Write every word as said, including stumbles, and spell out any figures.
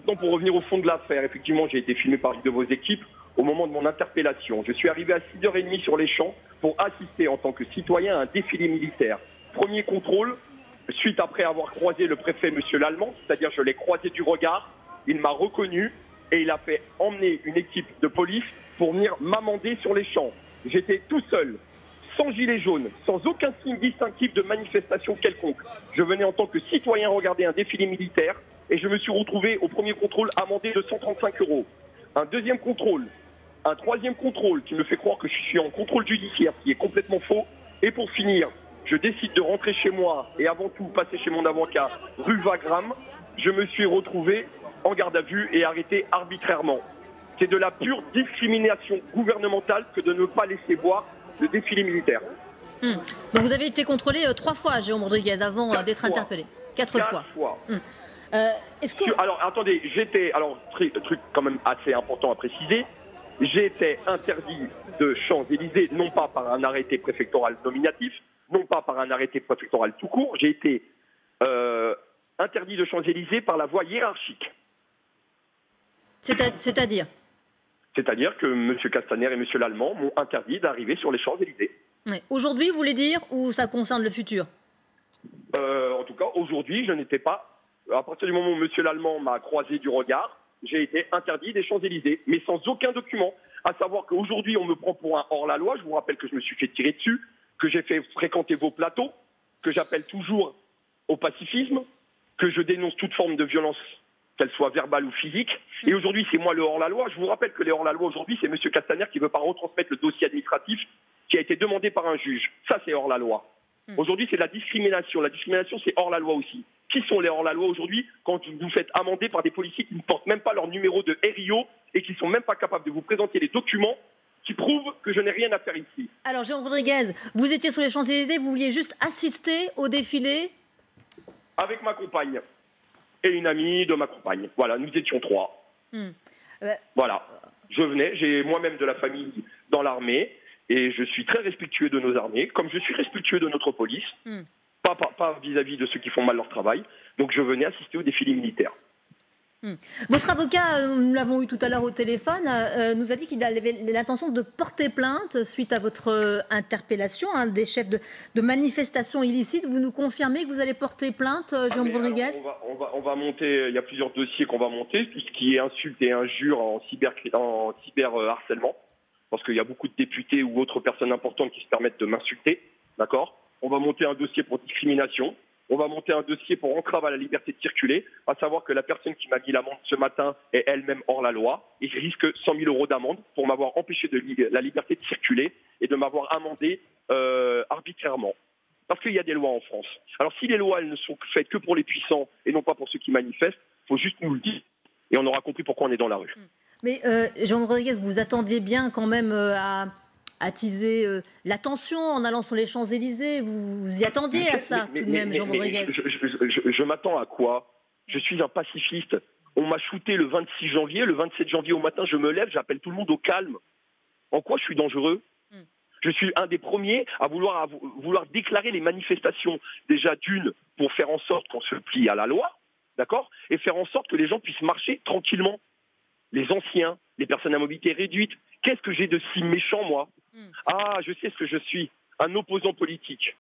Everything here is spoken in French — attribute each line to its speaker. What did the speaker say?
Speaker 1: Maintenant, pour revenir au fond de l'affaire, effectivement, j'ai été filmé par une de vos équipes au moment de mon interpellation. Je suis arrivé à six heures trente sur les champs pour assister en tant que citoyen à un défilé militaire. Premier contrôle, suite après avoir croisé le préfet, monsieur Lallemand, c'est-à-dire je l'ai croisé du regard, il m'a reconnu et il a fait emmener une équipe de police pour venir m'amender sur les champs. J'étais tout seul, sans gilet jaune, sans aucun signe distinctif de manifestation quelconque. Je venais en tant que citoyen regarder un défilé militaire et je me suis retrouvé au premier contrôle amendé de cent trente-cinq euros. Un deuxième contrôle, un troisième contrôle qui me fait croire que je suis en contrôle judiciaire, ce qui est complètement faux. Et pour finir, je décide de rentrer chez moi et avant tout passer chez mon avocat rue Wagram. Je me suis retrouvé en garde à vue et arrêté arbitrairement. C'est de la pure discrimination gouvernementale que de ne pas laisser voir le défilé militaire.
Speaker 2: Hum. Donc vous avez été contrôlé euh, trois fois, Jérôme Rodriguez, avant euh, d'être interpellé. Quatre, Quatre fois.
Speaker 1: fois.
Speaker 2: Hum. Euh, est-ce que...
Speaker 1: Alors attendez, j'étais, alors truc, truc quand même assez important à préciser, j'étais interdit de Champs-Élysées, non pas par un arrêté préfectoral nominatif, non pas par un arrêté préfectoral tout court, j'ai été euh, interdit de Champs-Élysées par la voie hiérarchique.
Speaker 2: C'est-à-dire
Speaker 1: C'est-à-dire que M. Castaner et M. Lallemand m'ont interdit d'arriver sur les Champs-Élysées.
Speaker 2: Oui. Aujourd'hui, vous voulez dire, ou ça concerne le futur?
Speaker 1: euh, En tout cas, aujourd'hui, je n'étais pas... À partir du moment où M. Lallemand m'a croisé du regard, j'ai été interdit des Champs-Élysées, mais sans aucun document. À savoir qu'aujourd'hui, on me prend pour un hors-la-loi. Je vous rappelle que je me suis fait tirer dessus, que j'ai fait fréquenter vos plateaux, que j'appelle toujours au pacifisme, que je dénonce toute forme de violence, qu'elle soit verbale ou physique. Et aujourd'hui, c'est moi le hors-la-loi. Je vous rappelle que les hors-la-loi aujourd'hui, c'est M. Castaner qui ne veut pas retransmettre le dossier administratif qui a été demandé par un juge. Ça, c'est hors-la-loi. Aujourd'hui, c'est la discrimination. La discrimination, c'est hors-la-loi aussi. Qui sont les hors-la-loi aujourd'hui quand vous vous faites amender par des policiers qui ne portent même pas leur numéro de R I O et qui ne sont même pas capables de vous présenter les documents qui prouvent que je n'ai rien à faire ici?
Speaker 2: Alors, Jérôme Rodriguez, vous étiez sur les Champs-Élysées, vous vouliez juste assister au défilé?
Speaker 1: Avec ma compagne et une amie de ma compagne. Voilà, nous étions trois.
Speaker 2: Hum. Euh...
Speaker 1: Voilà, je venais, j'ai moi-même de la famille dans l'armée et je suis très respectueux de nos armées, comme je suis respectueux de notre police. Hum. Pas vis-à-vis de ceux qui font mal leur travail. Donc je venais assister au défilé militaire.
Speaker 2: Hum. Votre avocat, nous l'avons eu tout à l'heure au téléphone, euh, nous a dit qu'il avait l'intention de porter plainte suite à votre euh, interpellation, hein, des chefs de, de manifestations illicites. Vous nous confirmez que vous allez porter plainte, euh, Jérôme ah Rodriguez?
Speaker 1: on va, on, va, on va monter, il y a plusieurs dossiers qu'on va monter, tout ce qui est insulte et injure en cyber, en cyber euh, harcèlement, parce qu'il y a beaucoup de députés ou autres personnes importantes qui se permettent de m'insulter, d'accord? On va monter un dossier pour discrimination. On va monter un dossier pour entrave à la liberté de circuler, à savoir que la personne qui m'a mis l'amende ce matin est elle-même hors la loi et je risque cent mille euros d'amende pour m'avoir empêché de la liberté de circuler et de m'avoir amendé euh, arbitrairement. Parce qu'il y a des lois en France. Alors si les lois elles ne sont faites que pour les puissants et non pas pour ceux qui manifestent, il faut juste nous le dire et on aura compris pourquoi on est dans la rue.
Speaker 2: Mais euh, Jérôme Rodriguez, vous attendiez bien quand même euh, à... attiser euh, l'attention en allant sur les Champs-Élysées. Vous, vous y attendiez mais, à ça, mais, tout de mais, même, Jean Rodriguez.
Speaker 1: Je, je, je, je m'attends à quoi? Je suis un pacifiste. On m'a shooté le vingt-six janvier. Le vingt-sept janvier au matin, je me lève, j'appelle tout le monde au calme. En quoi je suis dangereux? mm. Je suis un des premiers à vouloir, à vouloir déclarer les manifestations, déjà d'une, pour faire en sorte qu'on se plie à la loi, d'accord? Et faire en sorte que les gens puissent marcher tranquillement. Les anciens, les personnes à mobilité réduite. Qu'est-ce que j'ai de si méchant, moi? mm. Ah, je sais ce que je suis, un opposant politique.